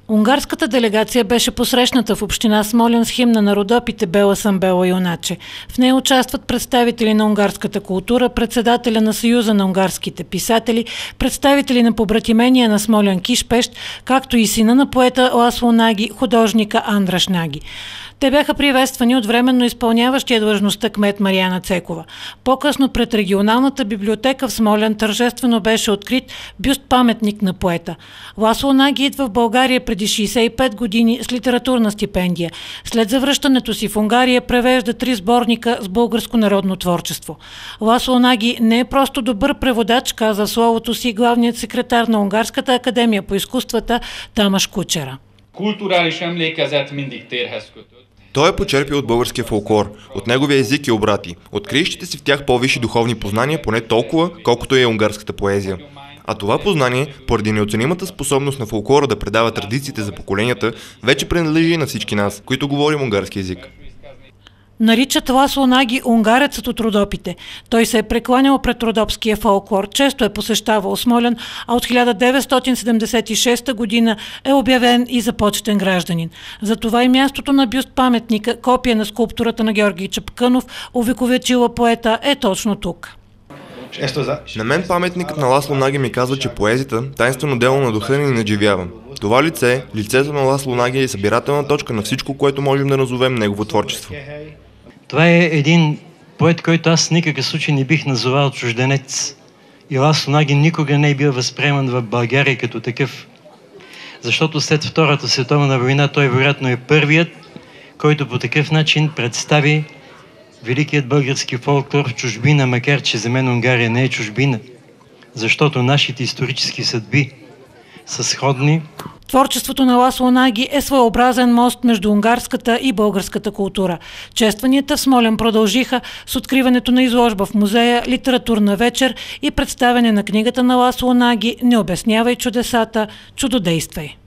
Унгарската делегация беше посрещната в община Смолян с химна на Родопите Бела съм бела юначе. В нея участват представители на унгарската култура, председателя на Съюза на унгарските писатели, представители на побратимения на Смолян Кишпещ, както и сина на поета Ласло Наги, художника Андраш Наги. Те бяха приветствани от временно изпълняващия длъжността кмет Мариана Цекова. По-късно пред регионалната библиотека в Смолян тържествено беше открит бюст-паметник на поета. Ласло Наги идва в България преди 65 години с литературна стипендия. След завръщането си в Унгария превежда 3 сборника с българско народно творчество. Ласло Наги не е просто добър преводач, каза в словото си главният секретар на Унгарската академия по изкуствата Тамаш Кучера. Kulturális emlékezet mindig térhez kötött. Той е почерпил от българския фолклор, от неговия език и обрати, откриещите си в тях по-висши духовни познания поне толкова, колкото е унгарската поезия. А това познание, поради неоценимата способност на фолклора да предава традициите за поколенията, вече принадлежи и на всички нас, които говорим унгарски език. Наричат Ласло Наги унгарецът от Родопите. Той се е прекланял пред родопския фолклор, често е посещавал Смолян, а от 1976 година е обявен и за почетен гражданин. Затова и мястото на бюст-паметника, копия на скулптурата на Георги Чапкънов, увековечила поета, е точно тук. На мен паметникът на Ласло Наги ми казва, че поезията, таинствено дело на духа ни надживява. Това лице, лицето на Ласло Наги, е събирателна точка на всичко, което можем да назовем негово творчество. Това е един поет, който аз в никакъв случай не бих назовал чужденец. И Ласло Наги никога не е бил възприеман в България като такъв. Защото след Втората световна война той вероятно е първият, който по такъв начин представи великият български фолклор в чужбина, макар че за мен Унгария не е чужбина. Защото нашите исторически съдби са сходни. Творчеството на Ласло Наги е своеобразен мост между унгарската и българската култура. Честванията в Смолян продължиха с откриването на изложба в музея, литературна вечер и представяне на книгата на Ласло Наги "Не обяснявай чудесата, чудодействай".